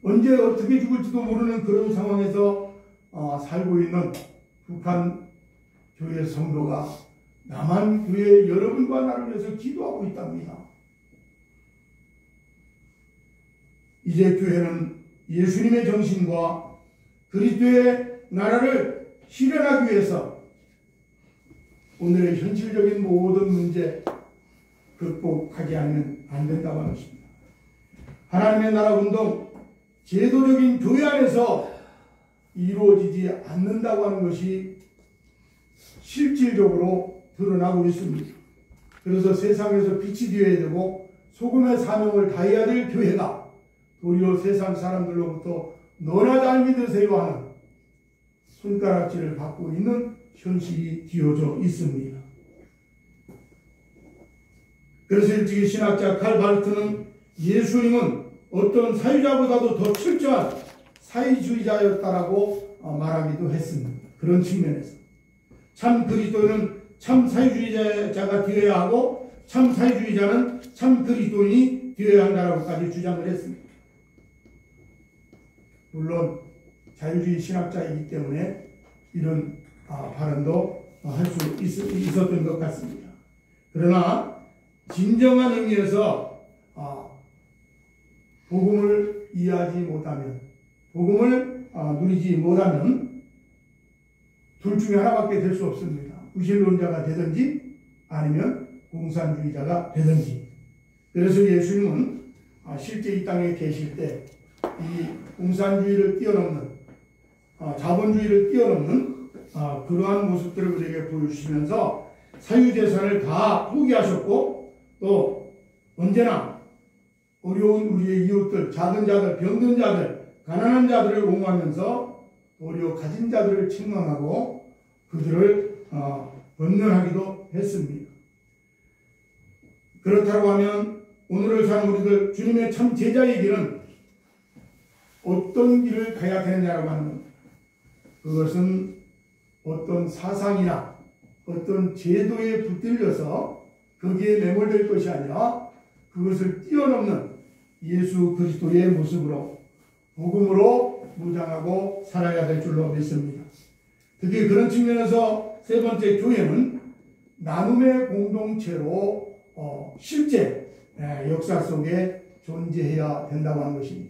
언제 어떻게 죽을지도 모르는 그런 상황에서 살고 있는 북한 교회 성도가 남한 교회 여러분과 나를 위해서 기도하고 있답니다. 이제 교회는 예수님의 정신과 그리스도의 나라를 실현하기 위해서 오늘의 현실적인 모든 문제 극복하지 않으면 안 된다고 하는 것입니다. 하나님의 나라 운동, 제도적인 교회 안에서 이루어지지 않는다고 하는 것이 실질적으로 드러나고 있습니다. 그래서 세상에서 빛이 되어야 되고 소금의 사명을 다해야 될 교회가 도리어 세상 사람들로부터 너나 잘 믿으세요 하는 손가락질을 받고 있는 현실이 뒤어져 있습니다. 그래서 일찍이 신학자 칼 바르트는 예수님은 어떤 사유자보다도 더 철저한 사회주의자였다라고 말하기도 했습니다. 그런 측면에서 참 그리스도인은 참 사회주의자가 되어야 하고 참 사회주의자는 참 그리스도인이 되어야 한다라고까지 주장을 했습니다. 물론 자유주의 신학자이기 때문에 이런 발언도 할 수 있었던 것 같습니다. 그러나 진정한 의미에서 복음을 이해하지 못하면, 복음을 누리지 못하면 둘 중에 하나밖에 될 수 없습니다. 구실론자가 되든지 아니면 공산주의자가 되든지. 그래서 예수님은 실제 이 땅에 계실 때 이 공산주의를 뛰어넘는 자본주의를 뛰어넘는 그러한 모습들을 우리에게 보여주시면서 사유재산을 다 포기하셨고 또 언제나 어려운 우리의 이웃들, 작은 자들, 병든 자들, 가난한 자들을 옹호하면서 오히려 가진 자들을 책망하고 그들을 권면하기도 했습니다. 그렇다고 하면 오늘을 사는 우리들 주님의 참 제자의 길은 어떤 길을 가야 되느냐라고 하는 겁니다. 그것은 어떤 사상이나 어떤 제도에 붙들려서 거기에 매몰될 것이 아니라 그것을 뛰어넘는 예수 그리스도의 모습으로 복음으로 무장하고 살아야 될 줄로 믿습니다. 특히 그런 측면에서 세 번째, 교회는 나눔의 공동체로 실제 역사 속에 존재해야 된다고 하는 것입니다.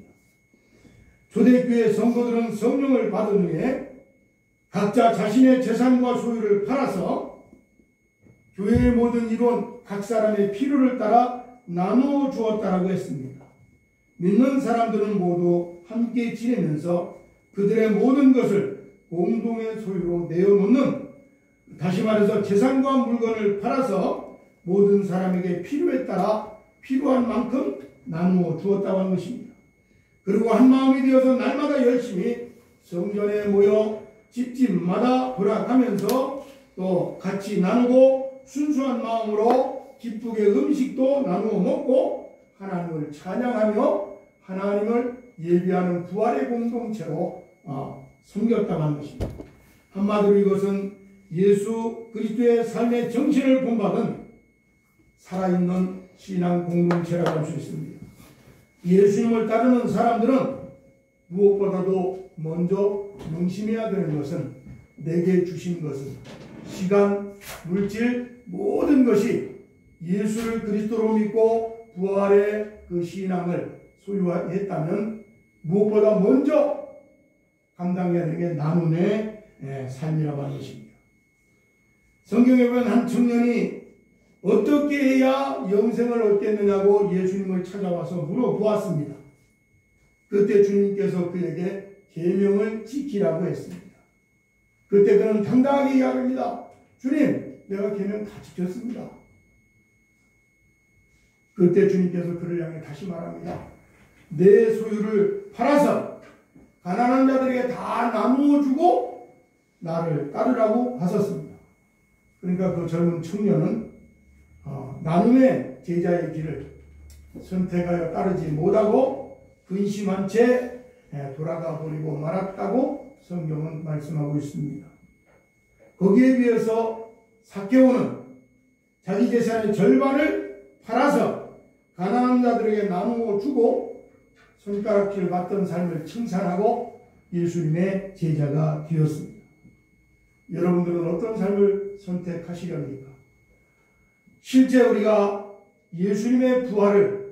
초대교회 성도들은 성령을 받은 후에 각자 자신의 재산과 소유를 팔아서 교회의 모든 이론, 각 사람의 필요를 따라 나누어 주었다라고 했습니다. 믿는 사람들은 모두 함께 지내면서 그들의 모든 것을 공동의 소유로 내어놓는, 다시 말해서 재산과 물건을 팔아서 모든 사람에게 필요에 따라 필요한 만큼 나누어 주었다고 하는 것입니다. 그리고 한 마음이 되어서 날마다 열심히 성전에 모여 집집마다 돌아가면서 또 같이 나누고 순수한 마음으로 기쁘게 음식도 나누어 먹고 하나님을 찬양하며 하나님을 예비하는 부활의 공동체로 섬겼다고 하는 것입니다. 한마디로 이것은 예수 그리스도의 삶의 정신을 본받은 살아있는 신앙 공동체라고 할 수 있습니다. 예수님을 따르는 사람들은 무엇보다도 먼저 명심해야 되는 것은 내게 주신 것은 시간, 물질, 모든 것이 예수를 그리스도로 믿고 부활의 그 신앙을 소유했다면 무엇보다 먼저 감당해야 되는 게 나눔의 삶이라고 하는 것입니다. 성경에 보면 한 청년이 어떻게 해야 영생을 얻겠느냐고 예수님을 찾아와서 물어보았습니다. 그때 주님께서 그에게 계명을 지키라고 했습니다. 그때 그는 당당하게 이야기합니다. 주님, 내가 계명 다 지켰습니다. 그때 주님께서 그를 향해 다시 말합니다. 내 소유를 팔아서 가난한 자들에게 다 나누어 주고 나를 따르라고 하셨습니다. 그러니까 그 젊은 청년은 나눔의 제자의 길을 선택하여 따르지 못하고 근심한 채 돌아가 버리고 말았다고 성경은 말씀하고 있습니다. 거기에 비해서 삭개오는 자기 재산의 절반을 팔아서 가난한 자들에게 나누어 주고 손가락질 받던 삶을 칭찬하고 예수님의 제자가 되었습니다. 여러분들은 어떤 삶을 선택하시렵니까? 실제 우리가 예수님의 부활을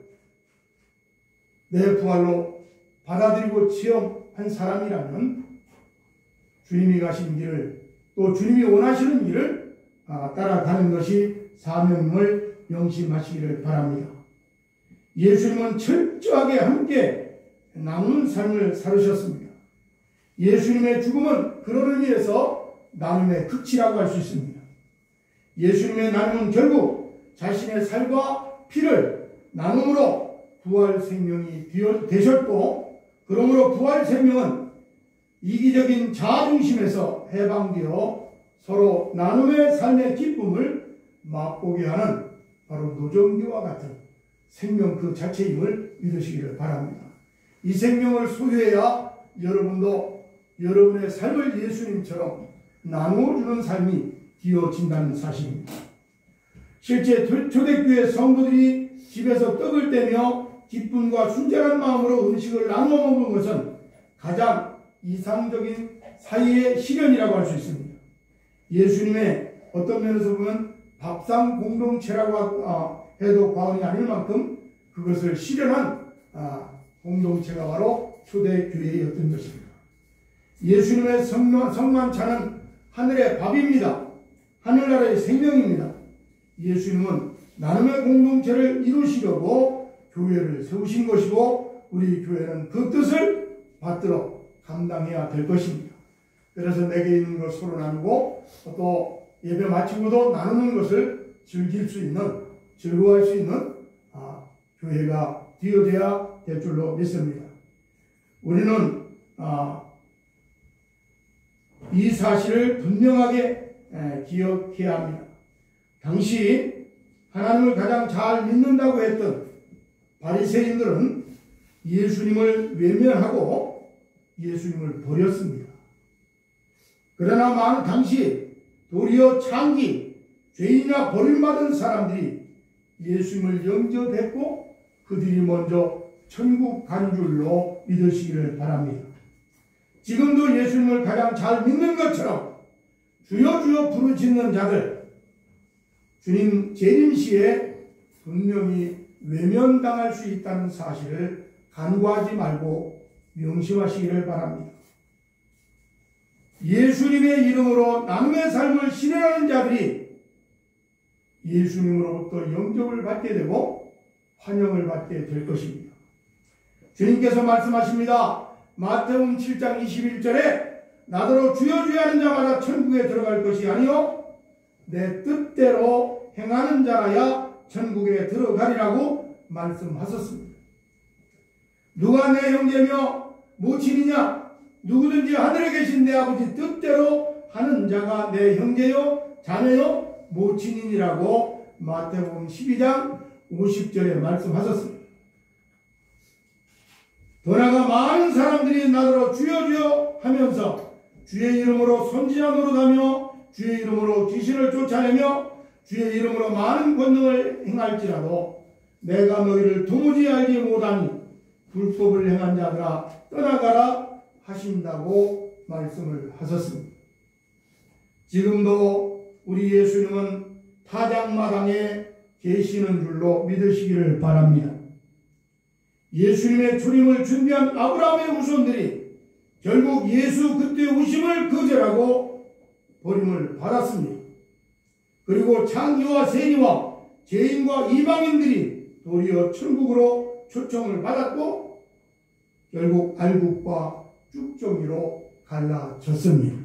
내 부활로 받아들이고 체험한 사람이라면 주님이 가신 길을, 또 주님이 원하시는 길을 따라가는 것이 사명을 명심하시기를 바랍니다. 예수님은 철저하게 함께 나누는 삶을 살으셨습니다. 예수님의 죽음은 그런 의미에서 나눔의 극치라고 할 수 있습니다. 예수님의 나눔은 결국 자신의 살과 피를 나눔으로 부활 생명이 되셨고, 그러므로 부활 생명은 이기적인 자아중심에서 해방되어 서로 나눔의 삶의 기쁨을 맛보게 하는 바로 노정교와 같은 생명 그 자체임을 믿으시기를 바랍니다. 이 생명을 소유해야 여러분도 여러분의 삶을 예수님처럼 나누어주는 삶이 되어진다는 사실입니다. 실제 초대교회 성도들이 집에서 떡을 떼며 기쁨과 순전한 마음으로 음식을 나누어 먹는 것은 가장 이상적인 사이의 실현이라고 할 수 있습니다. 예수님의 어떤 면에서 보면 밥상 공동체라고 해도 과언이 아닐 만큼 그것을 실현한 공동체가 바로 초대교회였던 것입니다. 예수님의 성만찬은 하늘의 밥입니다. 하늘나라의 생명입니다. 예수님은 나눔의 공동체를 이루시려고 교회를 세우신 것이고, 우리 교회는 그 뜻을 받들어 감당해야 될 것입니다. 그래서 내게 있는 것 서로 나누고, 또 예배 마치고도 나누는 것을 즐길 수 있는, 즐거워할 수 있는 교회가 되어져야 될 줄로 믿습니다. 우리는 이 사실을 분명하게 기억해야 합니다. 당시 하나님을 가장 잘 믿는다고 했던 바리새인들은 예수님을 외면하고 예수님을 버렸습니다. 그러나 당시 도리어 창기, 죄인이나 버림받은 사람들이 예수님을 영접했고 그들이 먼저 천국 간 줄로 믿으시기를 바랍니다. 지금도 예수님을 가장 잘 믿는 것처럼 주여 주여 부르짖는 자들, 주님 재림시에 분명히 외면당할 수 있다는 사실을 간과하지 말고 명심하시기를 바랍니다. 예수님의 이름으로 나눔의 삶을 실현하는 자들이 예수님으로부터 영접을 받게 되고 환영을 받게 될 것입니다. 주님께서 말씀하십니다. 마태복음 7장 21절에 나더러 주여 주여 하는 자마다 천국에 들어갈 것이 아니요 내 뜻대로 행하는 자라야 천국에 들어가리라고 말씀하셨습니다. 누가 내 형제며 모친이냐? 누구든지 하늘에 계신 내 아버지 뜻대로 하는 자가 내 형제요 자매요 모친이니라고 마태복음 12장 50절에 말씀하셨습니다. 더 나아가 많은 사람들이 나더러 주여 주여 하면서 주의 이름으로 선지자 노릇하며 주의 이름으로 귀신을 쫓아내며 주의 이름으로 많은 권능을 행할지라도 내가 너희를 도무지 알지 못하니 불법을 행한 자들아 떠나가라 하신다고 말씀을 하셨습니다. 지금도 우리 예수님은 타작마당에 계시는 줄로 믿으시기를 바랍니다. 예수님의 초림을 준비한 아브라함의 후손들이 결국 예수 그때의 오심을 거절하고 버림을 받았습니다. 그리고 창기와 세리와 죄인과 이방인들이 도리어 천국으로 초청을 받았고 결국 알국과 쭉정이로 갈라졌습니다.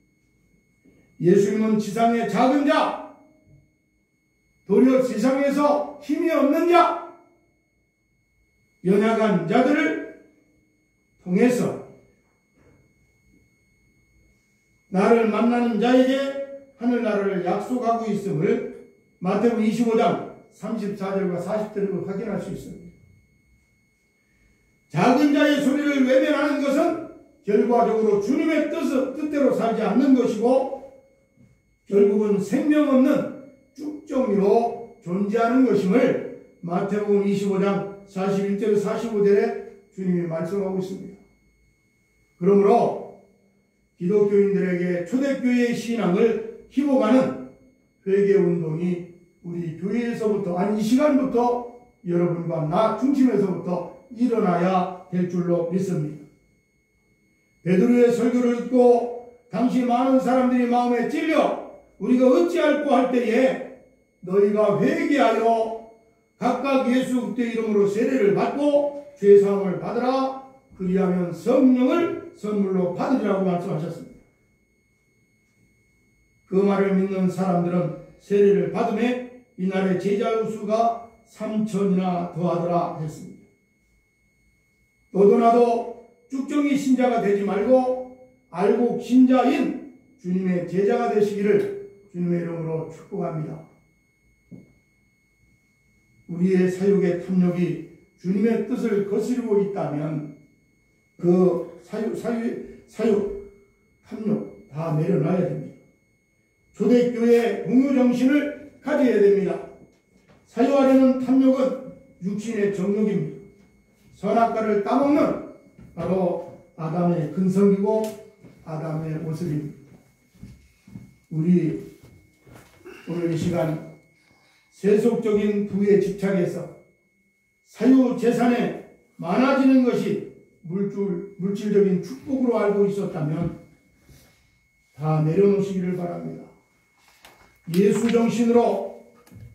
예수님은 지상의 작은 자, 도리어 세상에서 힘이 없는 자, 연약한 자들을 통해서 나를 만나는 자에게 하늘나라를 약속하고 있음을 마태복음 25장 34절과 40절로 확인할 수 있습니다. 작은 자의 소리를 외면하는 것은 결과적으로 주님의 뜻대로 살지 않는 것이고 결국은 생명 없는 쭉정이로 존재하는 것임을 마태복음 25장 41절 45절에 주님이 말씀하고 있습니다. 그러므로 기독교인들에게 초대교회의 신앙을 희복하는 회개운동이 우리 교회에서부터, 아니 이 시간부터 여러분과 나 중심에서부터 일어나야 될 줄로 믿습니다. 베드로의 설교를 듣고 당시 많은 사람들이 마음에 찔려 우리가 어찌할꼬 할 때에 너희가 회개하여 각각 예수 그리스도의 이름으로 세례를 받고 죄사함을 받으라. 그리하면 성령을 선물로 받으리라고 말씀하셨습니다. 그 말을 믿는 사람들은 세례를 받음에 이날의 제자 수가 3,000이나 더하더라 했습니다. 너도 나도 쭉정이 신자가 되지 말고 알곡 신자인 주님의 제자가 되시기를 주님의 이름으로 축복합니다. 우리의 사육의 탐욕이 주님의 뜻을 거스르고 있다면 그 사육 탐욕 다 내려놔야 됩니다. 초대교회의 공유정신을 가져야 됩니다. 사유하려는 탐욕은 육신의 정욕입니다. 선악과를 따먹는 바로 아담의 근성이고 아담의 모습입니다. 우리 오늘 이 시간 세속적인 부에 집착해서 사유재산에 많아지는 것이 물질적인 축복으로 알고 있었다면 다 내려놓으시기를 바랍니다. 예수 정신으로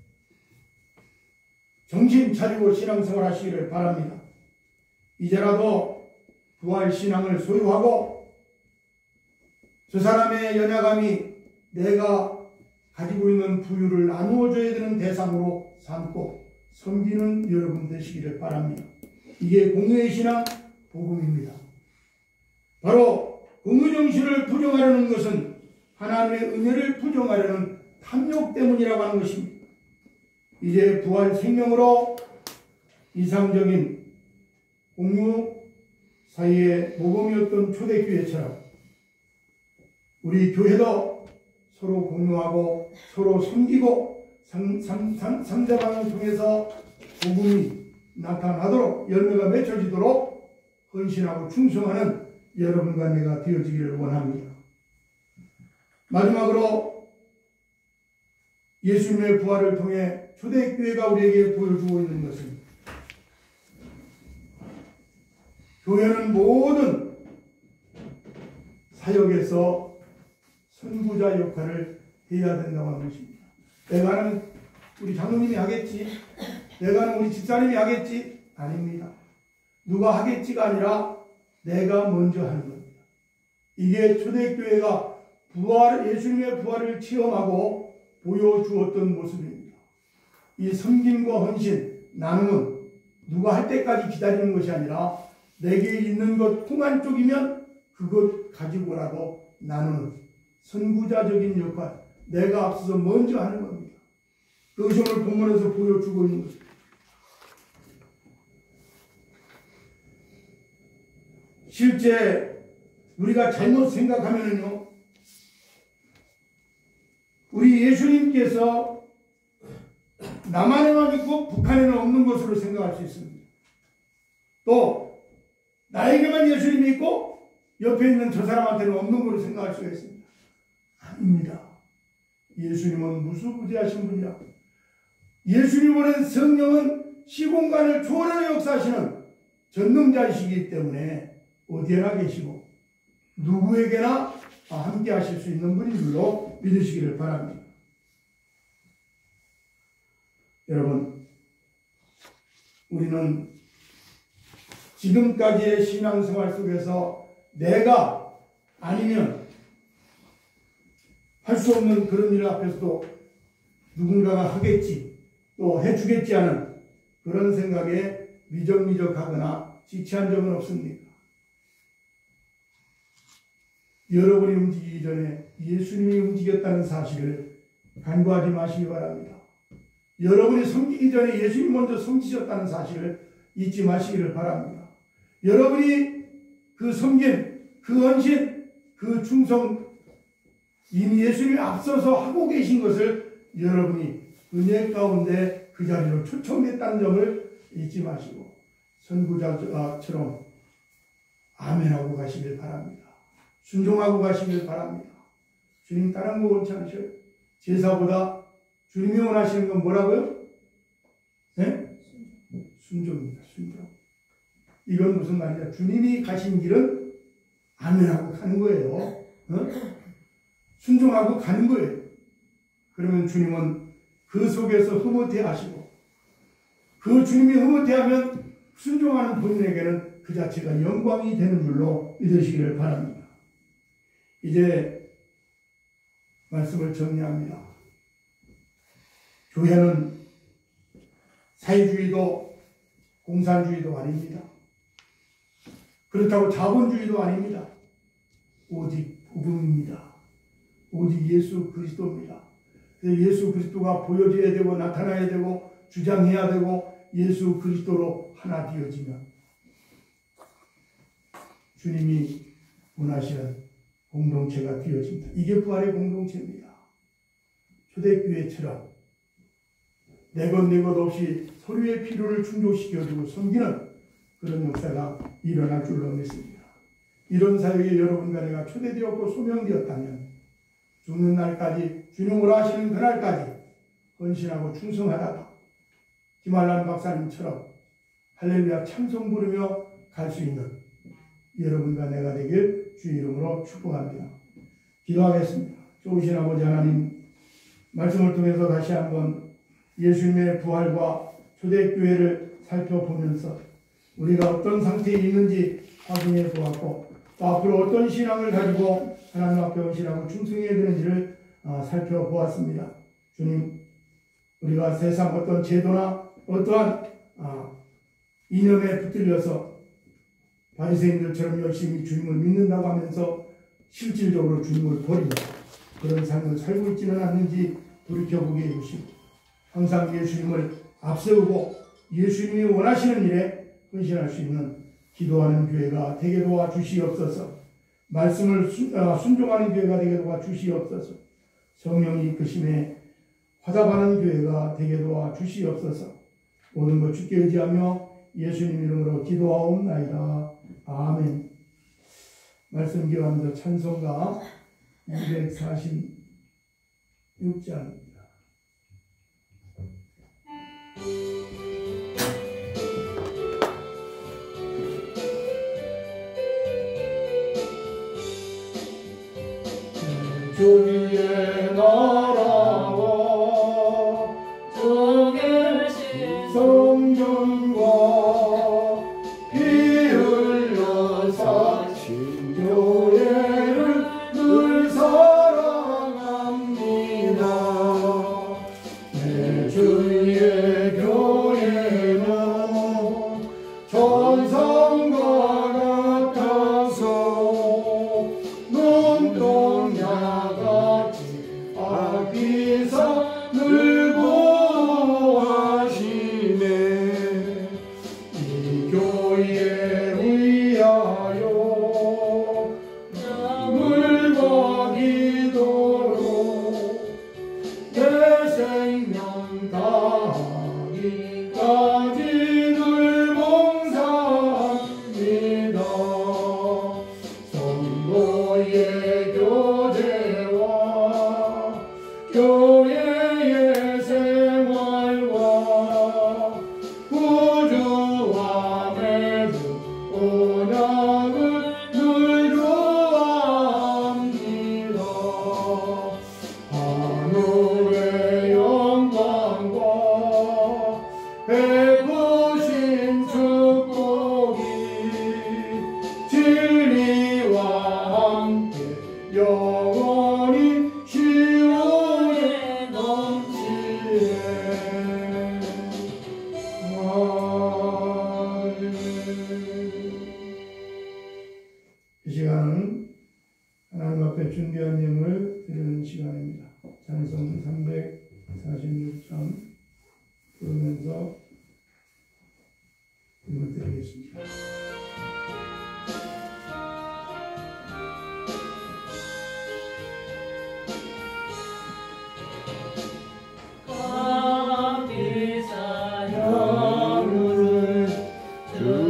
정신 차리고 신앙생활 하시기를 바랍니다. 이제라도 부활 신앙을 소유하고 저 사람의 연약함이 내가 가지고 있는 부유를 나누어줘야 되는 대상으로 삼고 섬기는 여러분 되시기를 바랍니다. 이게 공유의 신앙 복음입니다. 바로 공유정신을 부정하려는 것은 하나님의 은혜를 부정하려는 탐욕 때문이라고 하는 것입니다. 이제 부활 생명으로 이상적인 공유 사이의 모범이었던 초대교회처럼 우리 교회도 서로 공유하고 서로 섬기고 상대방을 통해서 복음이 나타나도록 열매가 맺혀지도록 헌신하고 충성하는 여러분과 내가 되어지기를 원합니다. 마지막으로 예수님의 부활을 통해 초대교회가 우리에게 보여주고 있는 것은 교회는 모든 사역에서 선구자 역할을 해야 된다고 하는 것입니다. 내가는 우리 장로님이 하겠지, 내가는 우리 집사님이 하겠지, 아닙니다. 누가 하겠지가 아니라 내가 먼저 하는 겁니다. 이게 초대교회가 예수님의 부활을 체험하고 보여주었던 모습입니다. 이 섬김과 헌신, 나눔은 누가 할 때까지 기다리는 것이 아니라 내게 있는 것 통한 쪽이면 그것 가지고라도 나누는 선구자적인 역할, 내가 앞서서 먼저 하는 겁니다. 그것이 오늘 본문에서 보여주고 있는 것입니다. 실제 우리가 잘못 생각하면요, 우리 예수님께서 남한에만 있고 북한에는 없는 것으로 생각할 수 있습니다. 또 나에게만 예수님이 있고 옆에 있는 저 사람한테는 없는 것으로 생각할 수가 있습니다. 아닙니다. 예수님은 무수부지하신 분이라. 예수님 보낸 성령은 시공간을 초월하여 역사하시는 전능자이시기 때문에 어디에나 계시고 누구에게나 함께 하실 수 있는 분인 줄로 믿으시기를 바랍니다. 여러분, 우리는 지금까지의 신앙생활 속에서 내가 아니면 할 수 없는 그런 일 앞에서도 누군가가 하겠지, 또 해주겠지 하는 그런 생각에 미적미적하거나 지체한 적은 없습니까? 여러분이 움직이기 전에 예수님이 움직였다는 사실을 간과하지 마시기 바랍니다. 여러분이 섬기기 전에 예수님 먼저 섬기셨다는 사실을 잊지 마시기를 바랍니다. 여러분이 그 섬김, 그 헌신, 그 충성 이미 예수님이 앞서서 하고 계신 것을 여러분이 은혜 가운데 그 자리로 초청됐다는 점을 잊지 마시고 선구자처럼 아멘하고 가시길 바랍니다. 순종하고 가시길 바랍니다. 주님 다른 거 원치 않으셔요? 제사보다 주님이 원하시는 건 뭐라고요? 네? 순종입니다. 순종. 이건 무슨 말이냐? 주님이 가신 길은 아멘하고 가는 거예요. 어? 순종하고 가는 거예요. 그러면 주님은 그 속에서 흐뭇해 하시고, 그 주님이 흐뭇해 하면 순종하는 본인에게는 그 자체가 영광이 되는 줄로 믿으시기를 바랍니다. 이제 말씀을 정리합니다. 교회는 사회주의도 공산주의도 아닙니다. 그렇다고 자본주의도 아닙니다. 오직 복음입니다. 오직 예수 그리스도입니다. 그래서 예수 그리스도가 보여져야 되고 나타나야 되고 주장해야 되고 예수 그리스도로 하나 되어지면 주님이 원하시는 공동체가 되어집니다. 이게 부활의 공동체입니다. 초대교회처럼 내 것 없이 서로의 필요를 충족시켜주고 섬기는 그런 역사가 일어날 줄로 믿습니다. 이런 사역에 여러분과 내가 초대되었고 소명되었다면 죽는 날까지 주님으로 하시는 그날까지 헌신하고 충성하다가 김한란 박사님처럼 할렐루야 찬송 부르며 갈 수 있는 여러분과 내가 되길 주 이름으로 축복합니다. 기도하겠습니다. 좋으신 아버지 하나님, 말씀을 통해서 다시 한번 예수님의 부활과 초대교회를 살펴보면서 우리가 어떤 상태에 있는지 확인해 보았고, 또 앞으로 어떤 신앙을 가지고 하나님 앞에 헌신하고 충성해야 되는지를 살펴보았습니다. 주님, 우리가 세상 어떤 제도나 어떠한 이념에 붙들려서 바리새인들처럼 열심히 주님을 믿는다고 하면서 실질적으로 주님을 버리는 그런 삶을 살고 있지는 않는지 돌이켜보게 해주시고, 항상 예수님을 앞세우고 예수님이 원하시는 일에 헌신할 수 있는 기도하는 교회가 되게 도와주시옵소서. 말씀을 순종하는 교회가 되게 도와주시옵소서. 성령이 이끄심에 화답하는 교회가 되게 도와주시옵소서. 모든 것 주께 의지하며 예수님 이름으로 기도하옵나이다. 아멘. 말씀 기도하면서 찬송가 246장입니다. 주의 나라와 정의신 성전과 피 흘려 사신 교회를 늘 사랑합니다. 내 주의 교회는 천상과 같아서 눈동자같이 아기사 늘 보호하시네. 이 교회 위하여 물과 기도로 내 생명 다하기까지 늘 봉사합니다. 성도의 교제와 교회의 생활과 구주함의 언약을 늘 구합니다. 하늘의 영광과 베푸신 축복이 진리와 함께 영원히 시온에 넘치네. 이 시간은 하나님 앞에 준비한 예물을 드리는 시간입니다. 찬송 346장 부르면서 예물 드리겠습니다. 감사하여 주를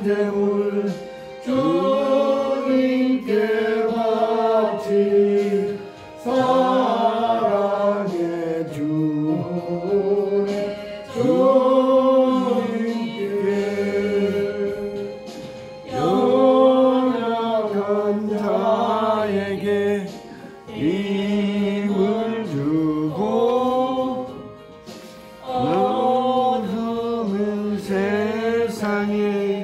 제물 주님께 바치 사랑의 주님께 연약한 자에게 힘을 주고 어두운 세상에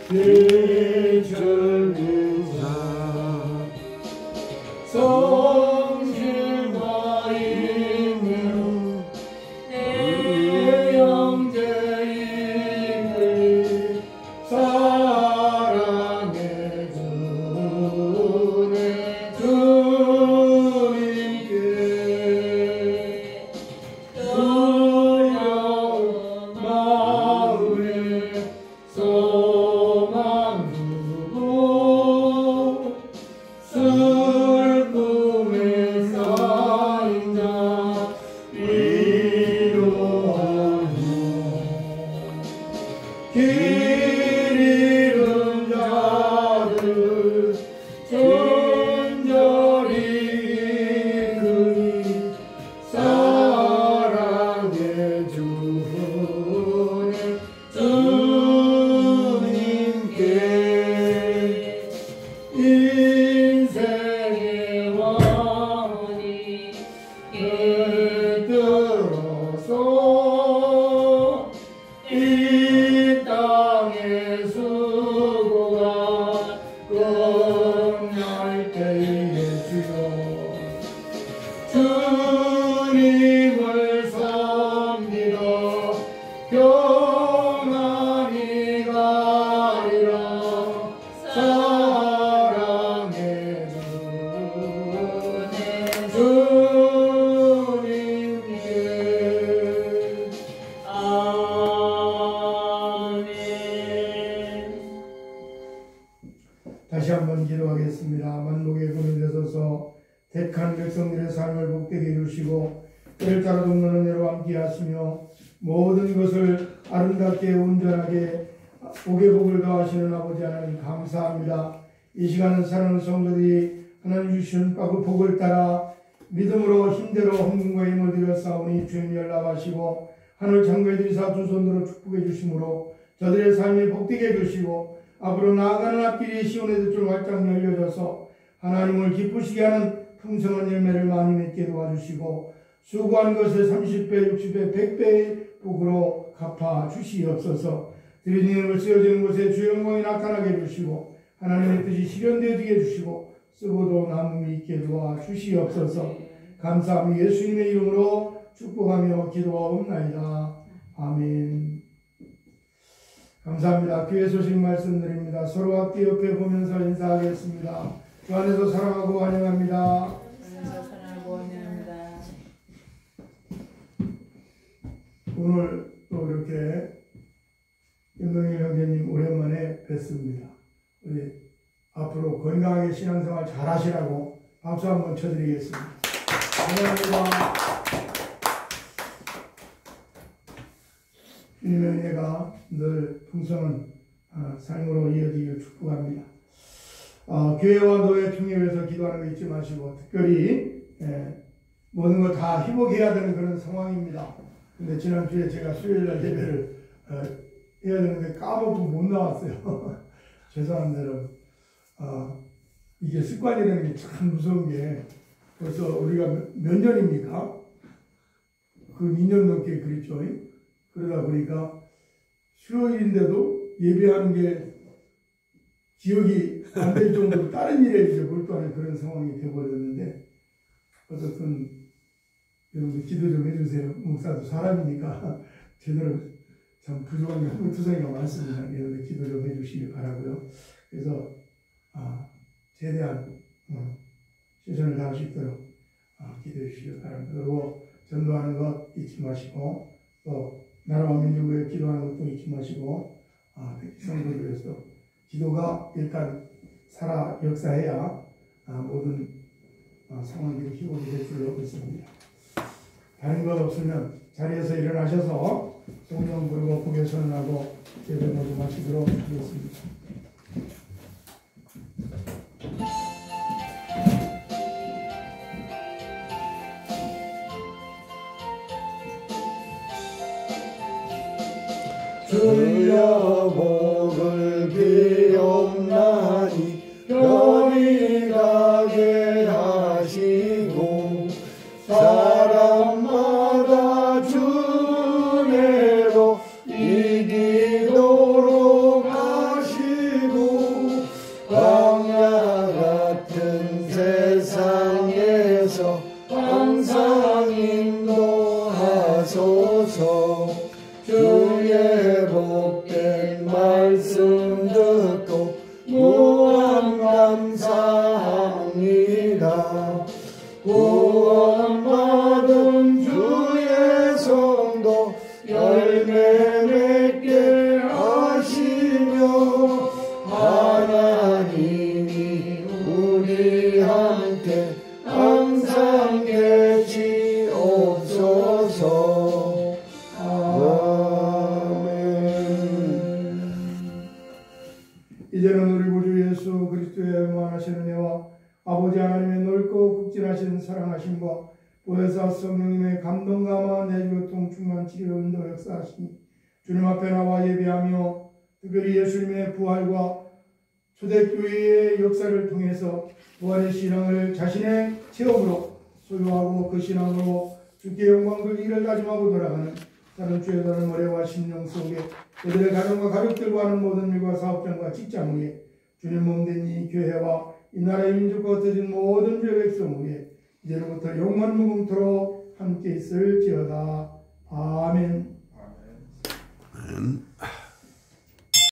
비추는 자 성실과 있는 내 형제인들 사랑의 주님께 두려운 마음에 소망 두고 슬픔에 쌓인 자 위로하며 길 잃은 자들 존절히 이끄니 사랑의 주님께 인생의 왕이 들어서 이 땅의 수고가 끝날 때에 주여 주님을 섬기다 평안히 가리라 사랑의 주님께 아멘. 다시 한번 기도하겠습니다. 만국의 근원 되소서. 택한 백성들의 삶을 복되게 해주시고 때를 따라 돕는 은혜로 함께 하시며 모든 것을 아름답게 온전하게 복에 복을 더하시는 아버지 하나님 감사합니다. 이 시간은 사랑하는 성도들이 하나님 주시는 복을 따라 믿음으로 힘대로 헌금과 힘을 들여 싸우니 주님 연락하시고 하늘 창고에 들이사 두 손으로 축복해 주심으로 저들의 삶이 복되게 해주시고 앞으로 나아가는 앞길이 시온의 뜰줄 활짝 열려져서 하나님을 기쁘시게 하는 풍성한 열매를 많이 맺게 도와주시고 수고한 것을 30배, 60배, 100배의 복으로 갚아 주시옵소서. 드린 이름을 쓰여지는 곳에 주의 영광이 나타나게 해주시고 하나님의 뜻이 실현되어지게 해주시고 쓰고도 남음이 있게 도와주시옵소서. 감사합니다. 예수님의 이름으로 축복하며 기도하옵나이다. 아멘. 감사합니다. 교회 소식 말씀드립니다. 서로 앞뒤 옆에 보면서 인사하겠습니다. 주 안에서 사랑하고 환영합니다. 오늘 또 이렇게 김동일 형제님 오랜만에 뵙습니다. 우리 앞으로 건강하게 신앙생활 잘 하시라고 박수 한번 쳐드리겠습니다. 감사합니다. 주님의 은혜가 늘 풍성한 삶으로 이어지길 축복합니다. 교회와 노예 평일에서 기도하는 거 잊지 마시고 특별히 모든 거 다 회복해야 되는 그런 상황입니다. 근데 지난주에 제가 수요일날 예배를 해야 되는데 까먹고 못 나왔어요. 죄송합니다 여러분. 이게 습관이라는 게 참 무서운 게 벌써 우리가 몇 년입니까? 그 2년 넘게 그랬죠. 그러다 보니까 수요일인데도 예배하는 게 기억이 안 될 정도로 다른 일에 이제 몰두하는 그런 상황이 되어버렸는데 어쨌든 여러분들 기도 좀 해주세요. 목사도 사람이니까 제대로 참 부족한 게 헛투성이가 많습니다. 여러분들 기도 좀 해주시기 바라고요. 그래서 최대한 최선을 다할 수 있도록 기도해 주시기 바랍니다. 그리고 전도하는 것 잊지 마시고 또 나라와 민족을 위해 기도하는 것도 잊지 마시고 특히 성도를 위해서 기도가 일단 살아 역사해야 모든 상황들이 회복이 될 줄로 믿습니다. 다른 것 없으면 자리에서 일어나셔서 성령 부르고 고개 선언하고 예배 모두 마치도록 하겠습니다. 주여 복을 비옵나니 별이 가게 하시고 사람마다 주내로 이기도록 하시고 광야 같은 세상에서 항상 인도하소서. 주의 복된 말씀 듣고 무한 감사합니다. 구원받은 주의 성도 열매 맺게 하시며 하나님이 우리한테 항상 계시옵소서. 이제는 우리 구주 예수 그리스도의 무한하신 은혜와 아버지 하나님의 넓고 극진하신 사랑하심과 보혜사 성령님의 감동감화 내주교통 충만 치료 운동 역사하시니 주님 앞에 나와 예배하며 특별히 예수님의 부활과 초대교회의 역사를 통해서 부활의 신앙을 자신의 체험으로 소유하고 그 신앙으로 주께 영광 돌리기를 다짐하고 돌아가는 다른 주의 다른 머리와 심령 속에 그들의 가정과 가족들과 하는 모든 일과 사업장과 직장 위에 주님 몸된 이 교회와 이 나라의 민족과 흩어진 모든 주의 백성 위에 이제로부터 영원 무궁토록 함께 있을지어다. 아멘.